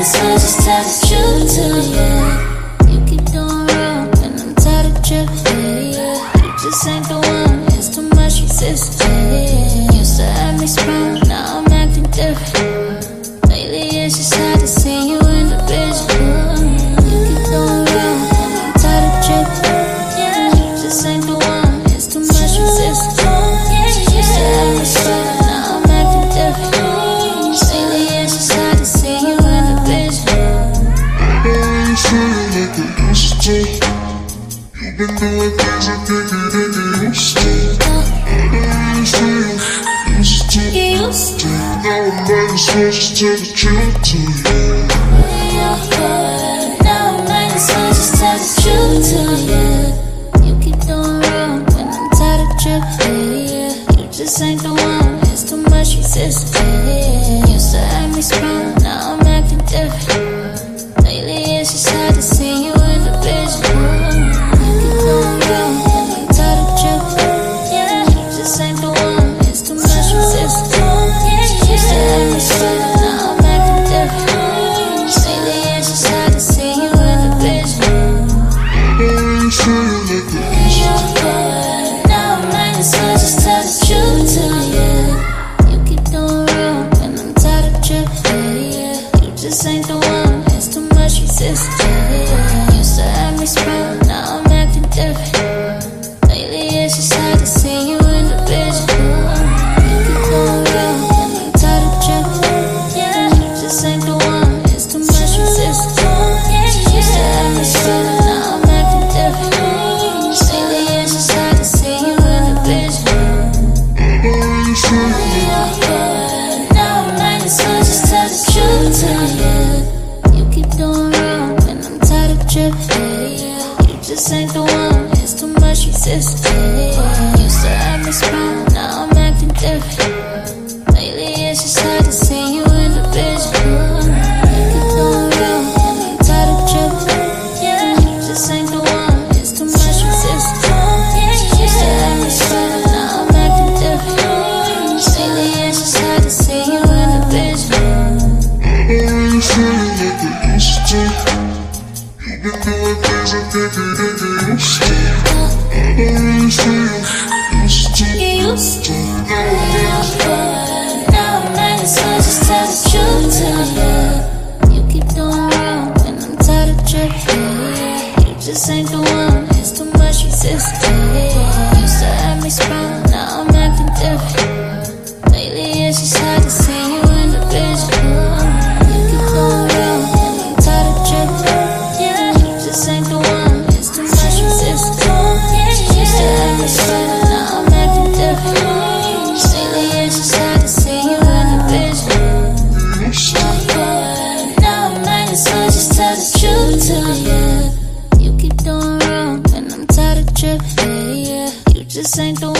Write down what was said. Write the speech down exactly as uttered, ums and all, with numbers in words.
as well just tell the truth to you. You keep doing wrong and I'm tired of tripping, yeah. You just ain't the one, it's too much resistance, yeah. Used to have me sprung, now I'm acting different. Lately it's just hard to see you in the vision. You keep doing wrong and I'm tired of tripping, yeah. You just ain't the one, it's too much resistance, yeah. Used to have me sprung, now I'm acting different. Lately it's just hard to see you in the vision. I ain't feeling like I used to. You've been doing things I think you didn't used to. I ain't feeling used to. You used to. Now I might as well just tell the truth to you. Now I might as well just tell the truth to you. You keep doing wrong when I'm tired of tripping, yeah. You just ain't the one, it's too much resistance, yeah. Used to have me sprung, now I'm acting different. Lately it's just hard to see you in the vision. You keep doing wrong when I'm tired of tripping, yeah. You just ain't the one, it's too much resistance, yeah. Used to have me sprung, now I'm acting different. Lately it's just hard to see you in the vision. I ain't feeling like I used to. Now I might as well just tell the truth to you. You keep doing wrong when I'm tired of tripping, yeah. You just ain't the one, it's too much resistance, yeah. Used to have me sprung, now I'm acting different. Lately it's just hard to see you in the vision. You keep doing wrong when I'm tired of tripping, yeah. You just ain't the one, it's too much resistance, yeah. Used to have me sprung, now I'm acting different. Lately it's just hard to see you in the vision. I ain't feeling like Now I might as well just tell the truth to you. You keep doing wrong when I'm tired of tripping, yeah. You just ain't the one, it's too much resistance, yeah. Used to have me sprung, now I'm acting different. Lately it's just hard to see you in the vision. You keep doing wrong when I'm tired of tripping, yeah. You just ain't the one, it's too much resistance, yeah. Used to have me sprung, now I'm acting different. Lately it's just hard to see you in the vision. I ain't feeling like I used to. You've been doing things I think you didn't used to. I ain't feeling used to. You used to. Now I might as well. Now I might as well just tell the truth to you. You keep doing wrong when I'm tired of tripping, yeah. You just ain't the one, it's too much resistance, yeah. Used to have me sprung, now I'm acting different. Lately it's just hard to see you in the vision. You keep doing wrong when I'm tired of tripping, yeah. You just ain't the one, it's too much resistance, yeah. Used to have me sprung, now I'm acting different. Lately it's just hard to see you in the vision. Now I might as well just tell the truth to you. You keep doing wrong when I'm tired of tripping, yeah. You just ain't the